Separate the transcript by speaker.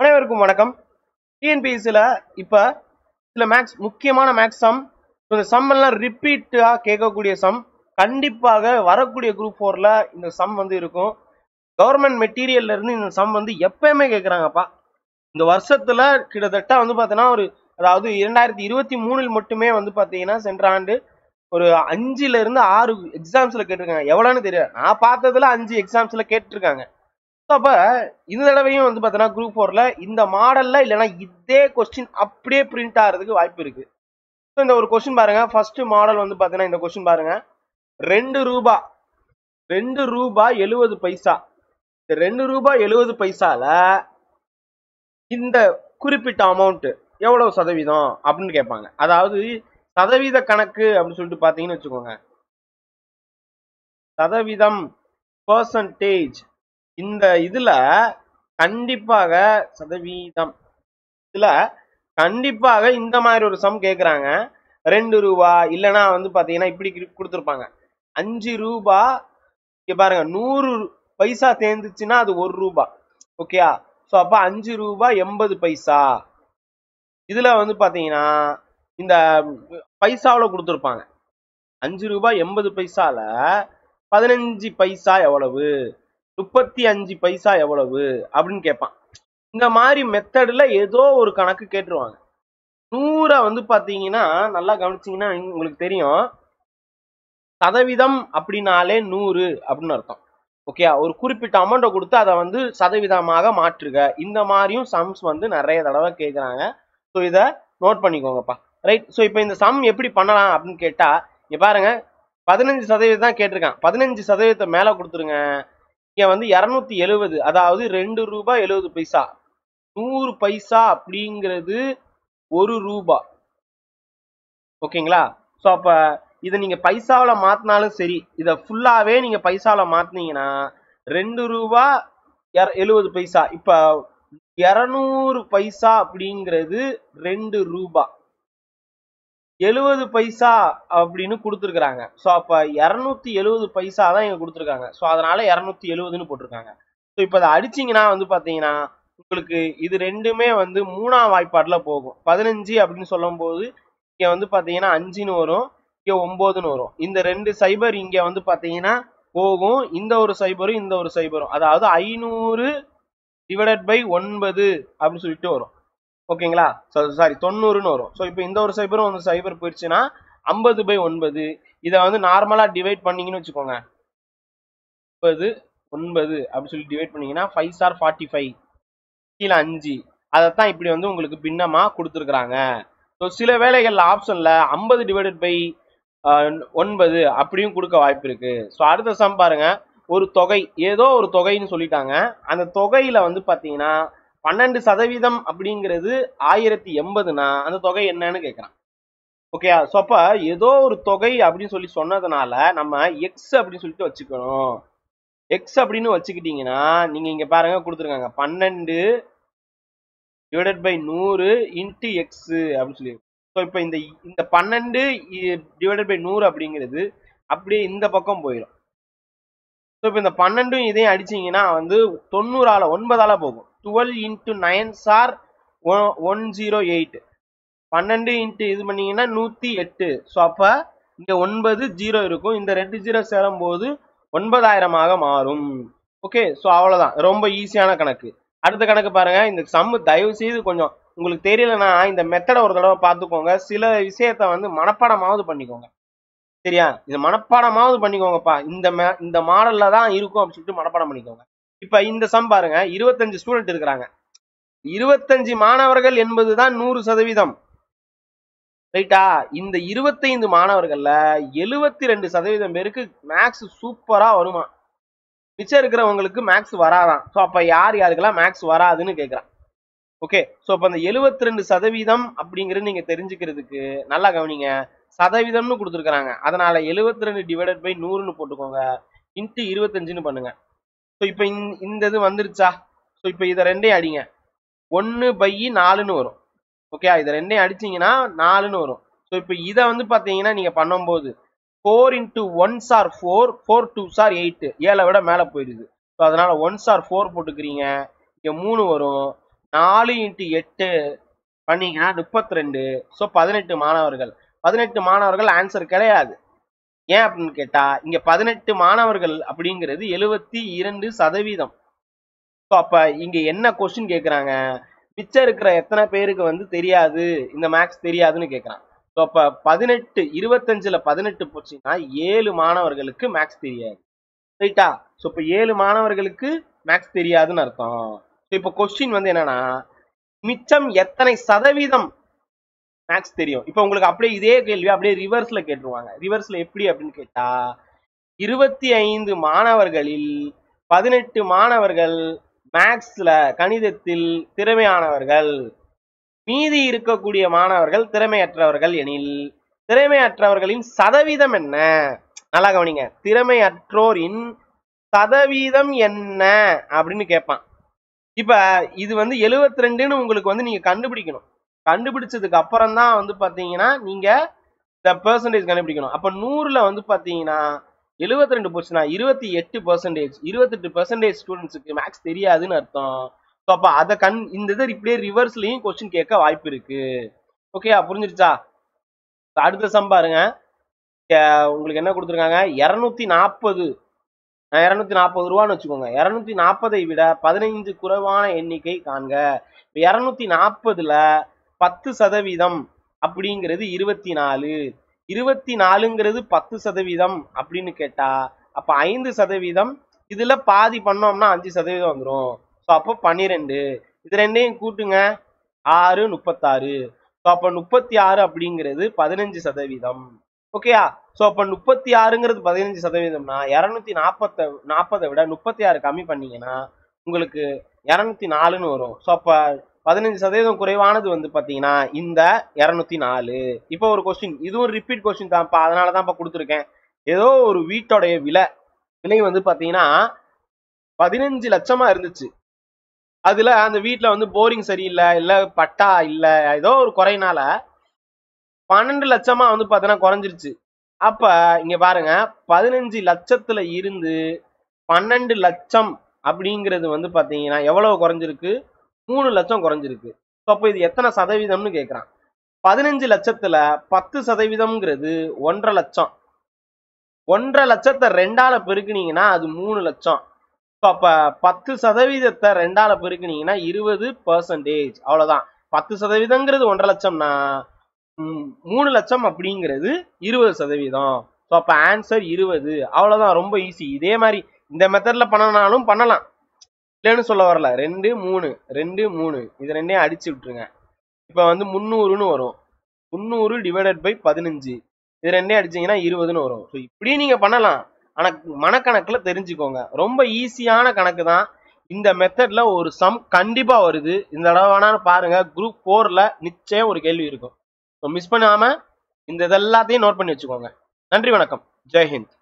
Speaker 1: அனைவருக்கும் வணக்கம். டிஎன்பிஎஸ்சில இப்ப சில மேக்ஸ் முக்கியமான மேக்ஸ் சம், இந்த சம் எல்லாம் ரிப்பீட்டா கேட்கக்கூடிய சம். கண்டிப்பாக வரக்கூடிய குரூப் 4ல இந்த சம் வந்து இருக்கும். கவர்மெண்ட் மெட்டீரியல்ல இருந்து இந்த சம் வந்து எப்பயுமே கேட்கறாங்கப்பா. இந்த வருஷத்துல கிட்டத்தட்ட வந்து பாத்தீங்கன்னா அதாவது 2023 மட்டுமே வந்து பாத்தீங்கன்னா சென்ற ஆண்டு ஒரு 5ல இருந்து 6 எக்ஸாம்ஸ்ல கேட்டிருக்காங்க. எவ்வளவுன்னு தெரியாது, நான் பார்த்ததுல 5 எக்ஸாம்ஸ்ல கேட்டிருக்காங்க. அப்ப இந்த தடவையும் வந்து பாத்தீங்கன்னா குரூப் 4ல இந்த மாடல்ல இல்லைன்னா இதே கொஸ்டின் அப்படியே பிரிண்ட் ஆகிறதுக்கு வாய்ப்பு இருக்கு. இந்த ஒரு கொஸ்டின் பாருங்க. ஃபர்ஸ்ட் மாடல் வந்து பாத்தீங்கன்னா இந்த கொஸ்டின் பாருங்க. 2 ரூபாய் 70 பைசா. 2 ரூபாய் 70 பைசால இந்த குறிப்பிட்ட அமௌண்ட் எவ்வளவு சதவீதம் அப்படின்னு கேட்பாங்க. அதாவது சதவீத கணக்கு அப்படின்னு சொல்லிட்டு பாத்தீங்கன்னு வச்சுக்கோங்க. சதவீதம், பெர்சன்டேஜ், இந்த இதுல கண்டிப்பாக சதவீதம் இதுல கண்டிப்பாக இந்த மாதிரி ஒரு சம் கேக்குறாங்க. 2 ரூபாய் இல்லைன்னா வந்து பாத்தீங்கன்னா இப்படி கொடுத்துருப்பாங்க. 5 ரூபாய், இங்க பாருங்க 100 பைசா சேர்ந்துச்சுன்னா அது 1 ரூபாய். ஓகேயா? சோ அப்ப 5 ரூபாய் 80 பைசா. இதுல வந்து பாத்தீங்கன்னா இந்த பைசாவில கொடுத்துருப்பாங்க. 5 ரூபாய் 80 பைசால 15 பைசா எவ்வளவு, 35 பைசா எவ்வளவு அப்படின்னு கேட்பான். இந்த மாதிரி மெத்தட்ல ஏதோ ஒரு கணக்கு கேட்டுருவாங்க. 100 வந்து பாத்தீங்கன்னா நல்லா கவனிச்சீங்கன்னா உங்களுக்கு தெரியும். சதவீதம் அப்படின்னாலே 100 அப்படின்னு அர்த்தம். ஓகே, ஒரு குறிப்பிட்ட அமௌண்ட்டை கொடுத்து அதை வந்து சதவீதமாக மாற்றுக. இந்த மாதிரியும் சம்ஸ் வந்து நிறைய தடவை கேட்குறாங்க. ஸோ இதை நோட் பண்ணிக்கோங்கப்பா. ரைட். ஸோ இப்போ இந்த சம் எப்படி பண்ணலாம் அப்படின்னு கேட்டா, இங்க பாருங்க 15% தான் கேட்டிருக்கான். 15% மேல கொடுத்துருங்க. இங்க வந்து 270, அதாவது 2 ரூபாய் 70 பைசா. 100 பைசா அப்படிங்கிறது 1 ரூபாய். ஓகேங்களா? சோ அப்ப இதை நீங்க பைசாவில மாத்தினாலும் சரி, இதை ஃபுல்லாவே நீங்க பைசாவில மாத்தினீங்கன்னா 2 ரூபாய் 70 பைசா. இப்ப 200 பைசா அப்படிங்கிறது 2 ரூபாய் 70 பைசா அப்படின்னு கொடுத்துருக்காங்க. சோ அப்ப 270 பைசா தான் இங்க கொடுத்துருக்காங்க. சோ அதனால 270ன்னு போட்டிருக்காங்க. சோ இப்ப அதை அடிச்சீங்கன்னா வந்து பாத்தீங்கன்னா உங்களுக்கு இது ரெண்டுமே வந்து 3ஆம் வாய்ப்பாடுல போகும். 15 அப்படின்னு சொல்லும் போது இங்க வந்து பாத்தீங்கன்னா 5ன்னு வரும், இங்க 9ன்னு வரும். இந்த 2 சைபர் இங்க வந்து பாத்தீங்கன்னா போகும். இந்த ஒரு சைபரும் இந்த ஒரு சைபரும், அதாவது 500 டிவைடட் பை 9 அப்படின்னு சொல்லிட்டு வரும். ஓகேங்களா? சாரி 90ன்னு வரும். ஸோ இப்போ இந்த ஒரு சைபரும் ஒரு சைபர் போயிடுச்சுன்னா 50/9. இதை வந்து நார்மலா டிவைட் பண்ணீங்கன்னு வச்சுக்கோங்க. 50 9 அப்படின்னு சொல்லி டிவைட் பண்ணீங்கன்னா 5 சார் 45, கீழே 5. அதைத்தான் இப்படி வந்து உங்களுக்கு பின்னமா கொடுத்துருக்காங்க. ஸோ சில வேளைகள்ல ஆப்ஷன்ல 50 டிவைடட் பை 9 அப்படியும் கொடுக்க வாய்ப்பு இருக்கு. ஸோ அடுத்த சம் பாருங்க. ஒரு தொகை, ஏதோ ஒரு தொகைன்னு சொல்லிட்டாங்க. அந்த தொகையில வந்து பாத்தீங்கன்னா 12% அப்படிங்கிறது 1080னா அந்த தொகை என்னன்னு கேட்கறான். ஓகே, சோ அப்ப ஏதோ ஒரு தொகை அப்படின்னு சொல்லி சொன்னதுனால நம்ம எக்ஸ் அப்படின்னு சொல்லிட்டு வச்சுக்கணும். எக்ஸ் அப்படின்னு வச்சுக்கிட்டீங்கன்னா நீங்க இங்க பாருங்க கொடுத்துருக்காங்க 12 டிவைடட் பை 100 இன்ட்டு எக்ஸ் அப்படின்னு சொல்லி. ஸோ இப்போ இந்த 12 டிவைடட் பை 100 அப்படிங்கிறது அப்படியே இந்த பக்கம் போயிடும். ஸோ இப்போ இந்த 12 இதையும் அடிச்சீங்கன்னா வந்து 90ஆல 9ஆல போகும். 12 இன்ட்டு 9 சார் 108. 12 இன்ட்டு இது பண்ணீங்கன்னா 108. ஸோ அப்ப இங்க 9 0 இருக்கும். இந்த 2 0 சேரும் போது 9000 மாறும். ஓகே, ஸோ அவ்வளவுதான். ரொம்ப ஈஸியான கணக்கு. அடுத்த கணக்கு பாருங்க. இந்த சம் தயவு செய்து கொஞ்சம் உங்களுக்கு தெரியலன்னா இந்த மெத்தடை ஒரு தடவை பார்த்துக்கோங்க. சில விஷயத்த வந்து மனப்பாடமாவது பண்ணிக்கோங்க. சரியா? இது மனப்பாடமாவது பண்ணிக்கோங்கப்பா. இந்த மாடல்ல தான் இருக்கும் அப்படின்னு சொல்லிட்டு மனப்பாடம் பண்ணிக்கோங்க. இப்ப இந்த சம் பாருங்க. 25 ஸ்டூடெண்ட் இருக்கிறாங்க. 25 மாணவர்கள் என்பதுதான் 100%. ரைட்டா? இந்த 25 மாணவர்கள்ல 72% பேருக்கு மேக்ஸ் சூப்பரா வருமா. மிச்சம் இருக்கிறவங்களுக்கு மேக்ஸ் வராதான். சோ அப்ப யார் யாருக்கெல்லாம் மேக்ஸ் வராதுன்னு கேக்குறான். ஓகே, சோ அப்ப அந்த 72% அப்படிங்கிறது நீங்க தெரிஞ்சுக்கிறதுக்கு நல்லா கவனிங்க. சதவீதம்னு கொடுத்துருக்காங்க. அதனால 72 டிவைடட் பை 100ன்னு போட்டுக்கோங்க. இன்ட்டு 25ன்னு பண்ணுங்க. ஸோ இப்போ இந்த இது வந்துருச்சா? ஸோ இப்போ இதை ரெண்டையும் அடிங்க. 1/4ன்னு வரும். ஓகே, இதை ரெண்டையும் அடிச்சீங்கன்னா 4ன்னு வரும். ஸோ இப்போ இதை வந்து பார்த்தீங்கன்னா நீங்க பண்ணும்போது 4 இன்ட்டு 1 சார் 4, 4 2 சார் 8, 7 விட மேலே போயிடுது. ஸோ அதனால 1 சார் 4 போட்டுக்கிறீங்க. இங்கே 3 வரும். 4 × 8 பண்ணீங்கன்னா 32. ஸோ 18 மாணவர்கள். 18 மாணவர்கள் ஆன்சர் கிடையாது. ஏன் அப்படின்னு கேட்டா இங்க 18 மாணவர்கள் அப்படிங்கிறது 72%. ஸோ அப்ப இங்க என்ன கொஸ்டின் கேட்கறாங்க, மிச்சம் இருக்கிற எத்தனை பேருக்கு வந்து தெரியாது, இந்த மேக்ஸ் தெரியாதுன்னு கேட்கறான். ஸோ அப்ப 18 25ல 18 போச்சுன்னா 7 மாணவர்களுக்கு மேக்ஸ் தெரியாது. ரைட்டா? ஸோ இப்ப 7 மாணவர்களுக்கு மேக்ஸ் தெரியாதுன்னு அர்த்தம். இப்போ கொஸ்டின் வந்து என்னன்னா, மிச்சம் எத்தனை சதவீதம் மேக்ஸ் தெரியும். இப்ப உங்களுக்கு அப்படியே இதே கேள்வி அப்படியே ரிவர்ஸ்ல கேட்டுருவாங்க. ரிவர்ஸ்ல எப்படி அப்படின்னு கேட்டா 25 மாணவர்களில் 18 மாணவர்கள் மேக்ஸ்ல கணிதத்தில் திறமையானவர்கள், மீதி இருக்கக்கூடிய மாணவர்கள் திறமையற்றவர்கள் எனில் திறமையற்றவர்களின் சதவீதம் என்ன? நல்லா கவனிங்க, திறமையற்றோரின் சதவீதம் என்ன அப்படின்னு கேட்பான். இப்ப இது வந்து 72ன்னு உங்களுக்கு வந்து நீங்க கண்டுபிடிக்கணும். கண்டுபிடிச்சதுக்கு அப்புறம் தான் வந்து பாத்தீங்கன்னா நீங்க இந்த பெர்சன்டேஜ் கண்டுபிடிக்கணும். அப்ப 100ல வந்து பாத்தீங்கன்னா 72 போச்சுன்னா 28%, 28% ஸ்டூடெண்ட்ஸுக்கு மேக்ஸ் தெரியாதுன்னு அர்த்தம். ஸோ அப்ப அதை இந்த இதை இப்படியே ரிவர்ஸ்லயும் கொஸ்டின் கேட்க வாய்ப்பு இருக்கு. ஓகே, புரிஞ்சிருச்சா? அடுத்த சம் பாருங்க. உங்களுக்கு என்ன கொடுத்துருக்காங்க, 240 ரூபான்னு வச்சுக்கோங்க. 240 விட 15 குறைவான எண்ணிக்கை காண்க. 240ல 10% அப்படிங்கிறது 24. 24ங்கிறது 10% அப்படின்னு கேட்டா அப்ப 5%, இதுல பாதி பண்ணோம்னா 5% வந்துடும். ஸோ அப்போ 12. இது ரெண்டையும் கூட்டுங்க, 6 36. ஸோ அப்ப 36 அப்படிங்கிறது 15%. ஓகேயா? ஸோ அப்ப 36ங்கிறது 15%னா 240 விட 36 கம்மி பண்ணீங்கன்னா உங்களுக்கு 204ன்னு வரும். ஸோ அப்ப 15% குறைவானது வந்து பாத்தீங்கன்னா இந்த 204. இப்போ ஒரு கொஸ்டின், இதுவும் ரிப்பீட் கொஸ்டின் தான்ப்பா, அதனாலதான்ப்பா கொடுத்துருக்கேன். ஏதோ ஒரு வீட்டோடைய விலை வந்து பாத்தீங்கன்னா 15 லட்சமா இருந்துச்சு. அதுல அந்த வீட்டுல வந்து போரிங் சரியில்லை, இல்ல பட்டா இல்ல, ஏதோ ஒரு குறையினால 12 லட்சமா வந்து பாத்தீங்கன்னா குறைஞ்சிருச்சு. அப்ப இங்க பாருங்க, 15 லட்சத்துல இருந்து 12 லட்சம் அப்படிங்கிறது வந்து பாத்தீங்கன்னா எவ்வளவு குறைஞ்சிருக்கு, 3 லட்சம் குறைஞ்சிருக்கு. அப்ப இது எத்தனை சதவீதம்னு கேக்குறான். 15 லட்சத்துல 10%ங்கிறது 1.5 லட்சம். 1.5 லட்சத்தை 2ஆல பெருக்குனீங்கன்னா அது 3 லட்சம். அப்ப 10%த்தை 2ஆல பெருக்குனீங்கன்னா 20%. அவ்வளவுதான். 10%ங்கிறது 1.5 லட்சம்னா 3 லட்சம் அப்படிங்கிறது 20%. அப்ப ஆன்சர் 20. அவ்வளவுதான், ரொம்ப ஈஸி. இதே மாதிரி இந்த மெத்தட்ல பண்ணனாலும் பண்ணலாம், இல்லைன்னு சொல்ல வரல. 2 3 2 3 இது ரெண்டையும் அடிச்சு விட்டுருங்க. இப்ப வந்து 300ன்னு வரும். 300 டிவைடட் பை 15 இது ரெண்டையும் அடிச்சீங்கன்னா 20ன்னு வரும். ஸோ இப்படி நீங்க பண்ணலாம். ஆனா மனக்கணக்குல தெரிஞ்சுக்கோங்க, ரொம்ப ஈஸியான கணக்கு தான். இந்த மெத்தட்ல ஒரு சம் கண்டிப்பா வருது. இந்த தடவை வேணாலும் பாருங்க, குரூப் 4ல நிச்சயம் ஒரு கேள்வி இருக்கும். மிஸ் பண்ணாம இந்த இதெல்லாத்தையும் நோட் பண்ணி வச்சுக்கோங்க. நன்றி, வணக்கம், ஜெய்ஹிந்த்.